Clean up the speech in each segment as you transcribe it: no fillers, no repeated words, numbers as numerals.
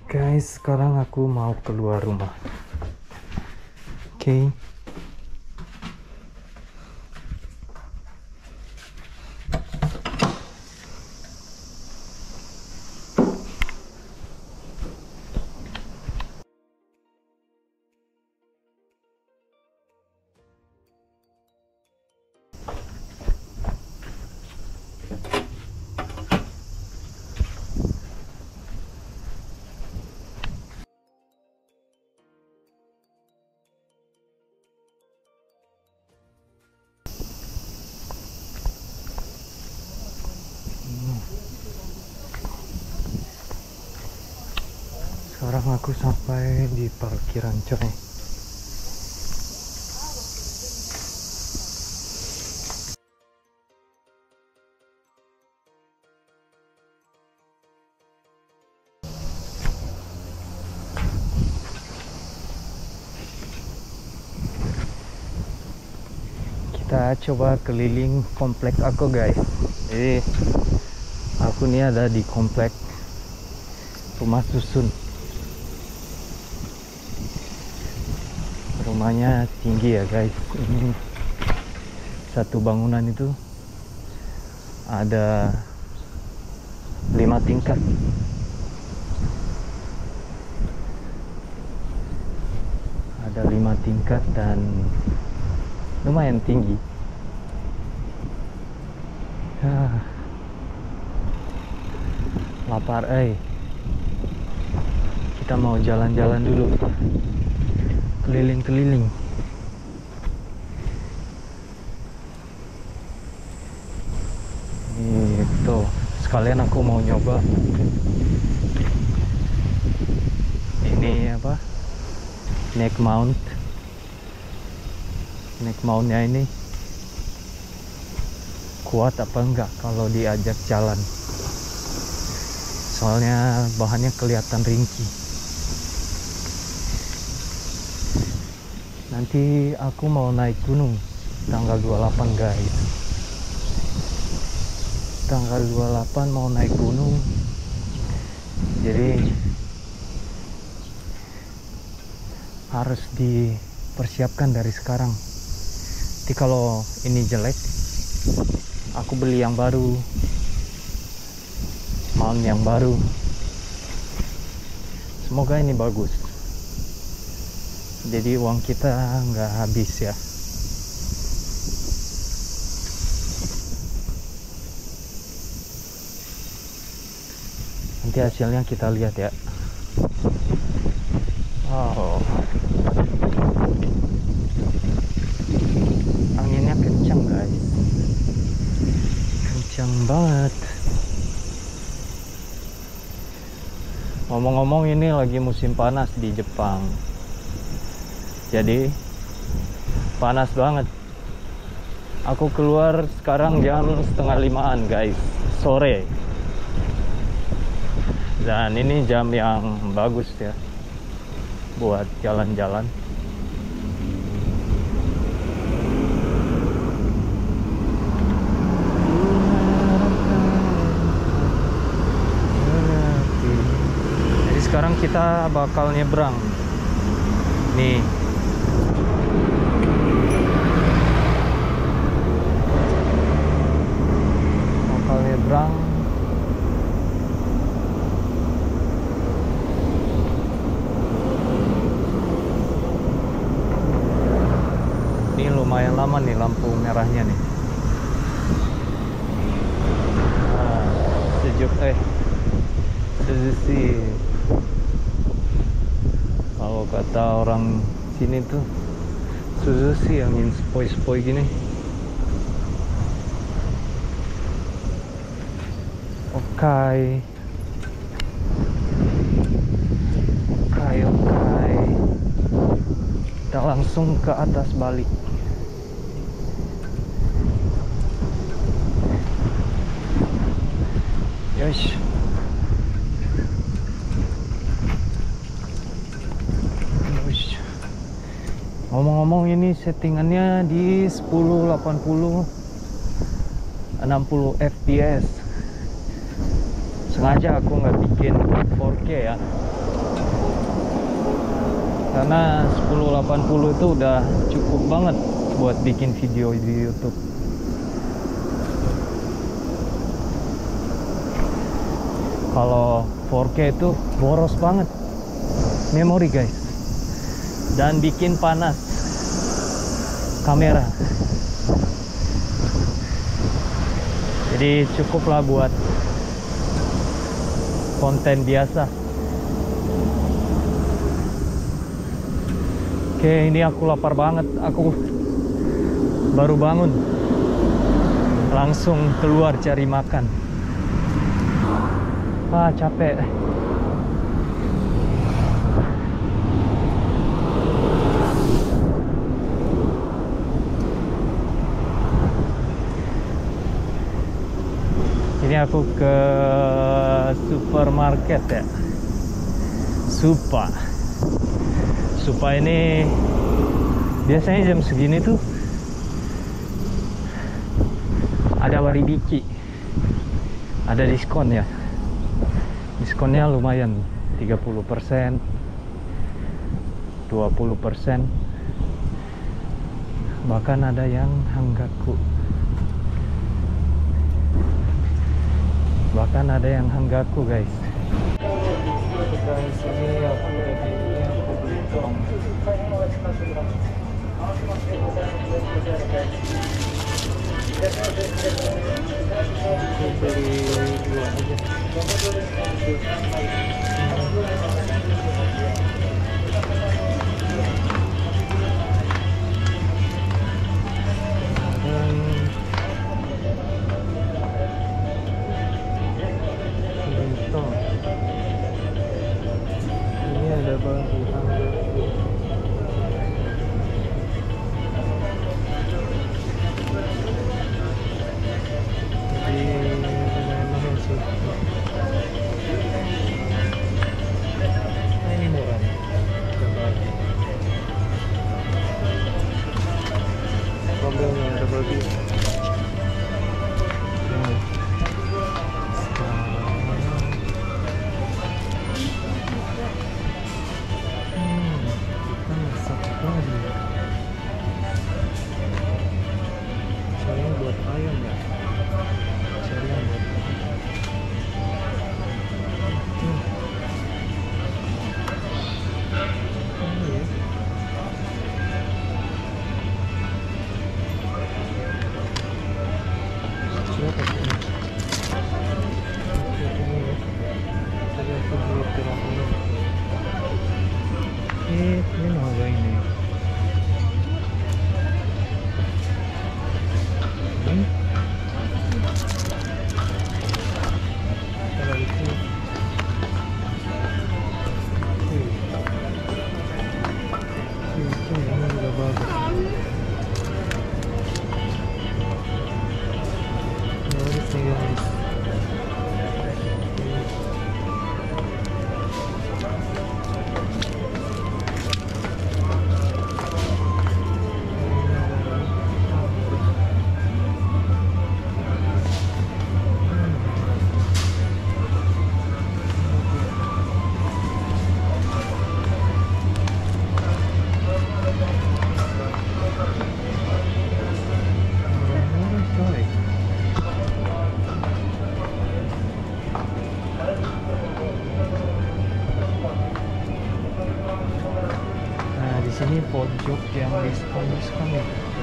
Guys, sekarang aku mau keluar rumah. Oke. Sekarang aku sampai di parkiran coy. Kita coba keliling komplek aku guys. Jadi aku nih ada di komplek rumah susun. Rumahnya tinggi ya guys. Ini satu bangunan itu ada 5 tingkat. Ada 5 tingkat dan lumayan tinggi. Lapar kita mau jalan-jalan dulu, keliling-keliling. Itu sekalian aku mau nyoba ini apa, neck mountnya ini kuat apa enggak kalau diajak jalan, soalnya bahannya kelihatan ringkih. Nanti aku mau naik gunung tanggal 28 guys. Tanggal 28 mau naik gunung. Jadi harus dipersiapkan dari sekarang. Nanti kalau ini jelek, aku beli yang baru, mount yang baru. Semoga ini bagus, jadi uang kita nggak habis ya. Nanti hasilnya kita lihat ya. Oh, anginnya kencang guys, kencang banget. Ngomong-ngomong, ini lagi musim panas di Jepang, jadi panas banget. Aku keluar sekarang jam 4:30 guys, sore. Dan ini jam yang bagus ya buat jalan-jalan. Jadi sekarang kita bakal nyebrang nih. Bakal nyebrang. Ini lumayan lama nih lampu merahnya nih. Sejuk sih. Kalau kata orang sini tuh sih angin sepoi-sepoi gini. Oke. Kita langsung ke atas balik. Yosh. Ngomong-ngomong, ini settingannya di 1080 60 fps. Sengaja aku nggak bikin 4K ya, karena 1080 itu udah cukup banget buat bikin video di YouTube. Kalau 4K itu boros banget memori guys, dan bikin panas kamera. Jadi cukuplah buat konten biasa. Oke, ini aku lapar banget. Aku baru bangun, langsung keluar cari makan. Capek. Ini aku ke supermarket ya. Supa ini biasanya jam segini tuh ada waribiki, ada diskon ya. Diskonnya lumayan, 30%, 20%, bahkan ada yang hanggaku. Guys. Dari sini aku udah beli, aku beli tong. Aku beli 2 aja. Ini ada bangku hanggaku. Ini murah nih. Tombelnya ada babi. Buat ayam ya, carian buat siapa sih ini? Tadi aku beli terapnya. Ini harga ini. Sini pojok yang diskon ya.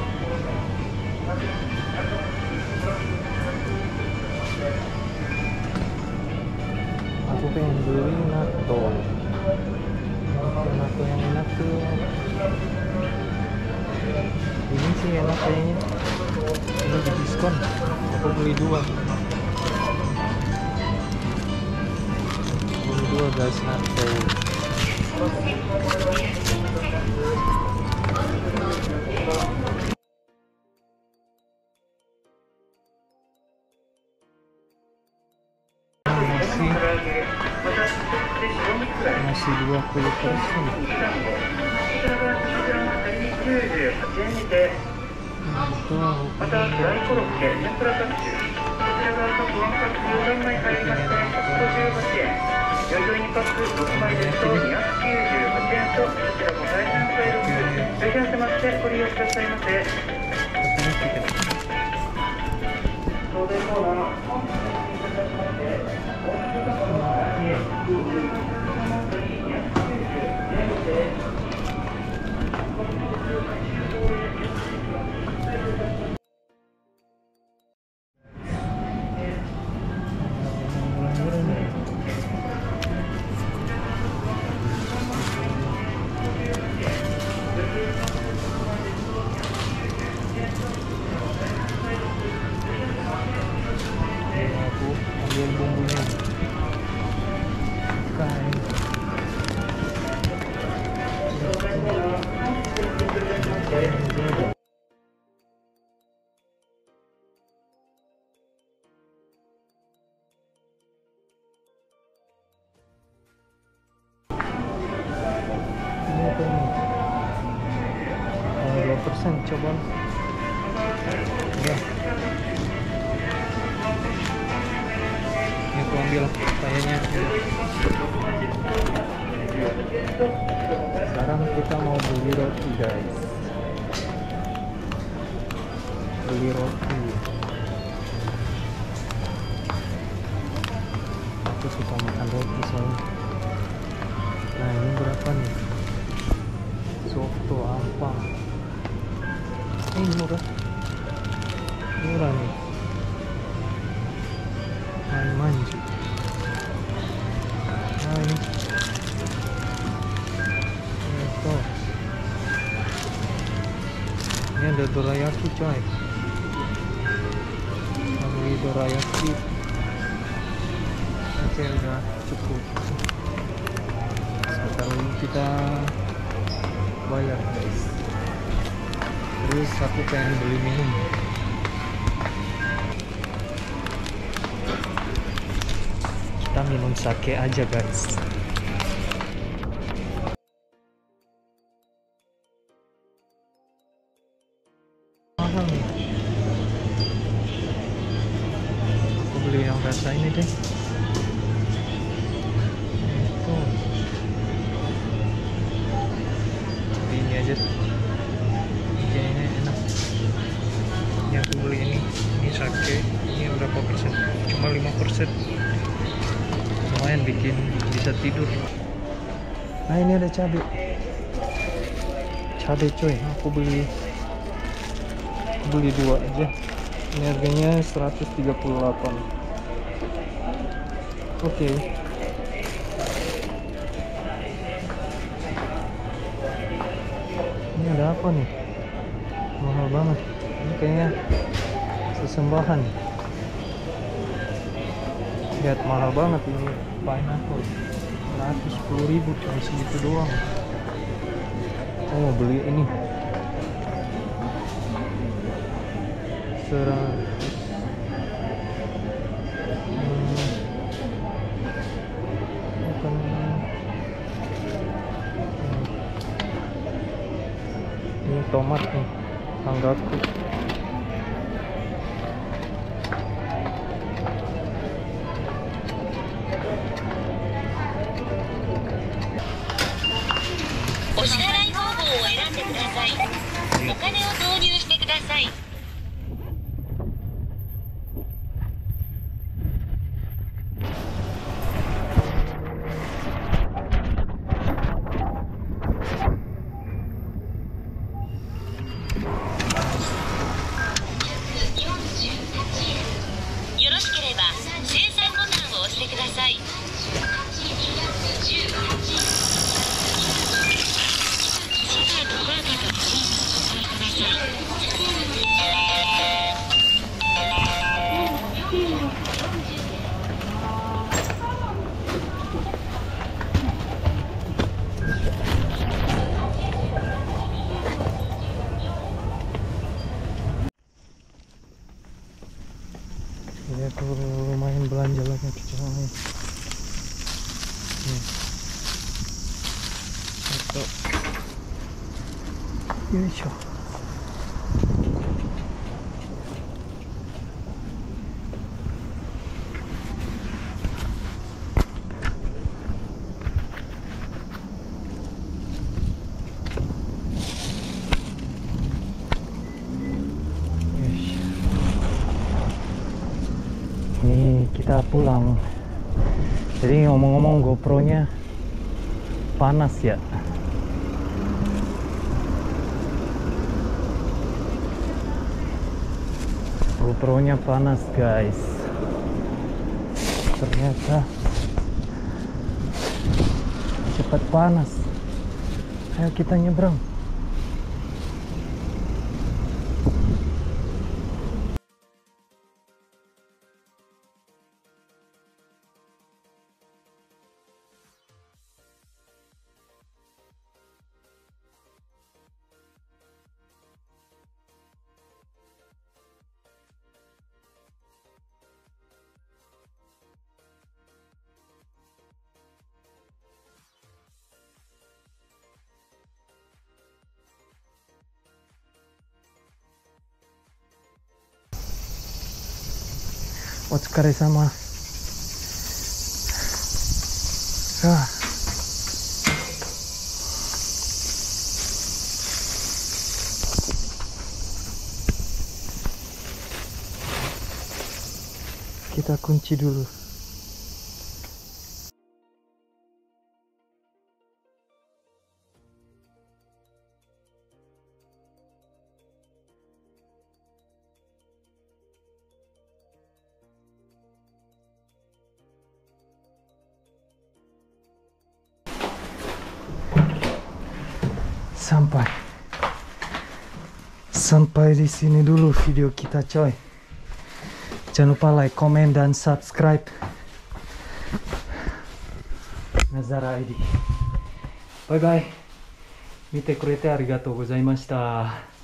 Aku pengen beli natto yang enak tuh. Ini sih enak kayaknya. Ini di diskon. Aku beli 2. Beli 2 guys, natto. Masih 20%. ご利用くださいませ。当然コーナー本日の進行いたしまして、大阪からaku ambil bumbunya. Ini apa ini? 2% coba. Ya. Ini aku ambil kayaknya. Sekarang kita mau beli roti, guys. Beli roti. Aku suka makan roti soalnya. Nah, ini berapa nih? Soto apa? Ini murah. Murah nih. Manju. Nah, ini. Itu. Ini ada dorayaki, coy. Beli dorayaki. Oke, udah cukup. Sekarang kita bayar, guys. Terus aku pengen beli minum. Kita minum sake aja, guys. Mahal nih. Aku beli yang rasa ini deh. Itu. Ini aja. Kayaknya enak. Ini aku beli ini. Ini sake. Ini berapa persen? Cuma 5%. Lumayan bikin bisa tidur. Nah, ini ada cabai. Cabai, coy. Aku beli 2 aja. Ini harganya 138. Oke. Ini ada apa nih? Mahal banget. Ini kayaknya sesembahan. Lihat, mahal banget ini pineapple. 110.000 cuma segitu doang. Saya mau beli ini 100. Bukan. Ini tomat nih, tanggaku. Jadi aku lumayan belanja lagi, coy. Satu. Yoisho. pulang. Jadi ngomong-ngomong, GoPro-nya panas ya. GoPro-nya panas guys. Ternyata cepat panas. Ayo kita nyebrang. Otsukaresama. Kita kunci dulu. Sampai di sini dulu video kita coy. Jangan lupa like, komen, dan subscribe. Nazara ID. Bye bye. 見てくれてありがとうございました。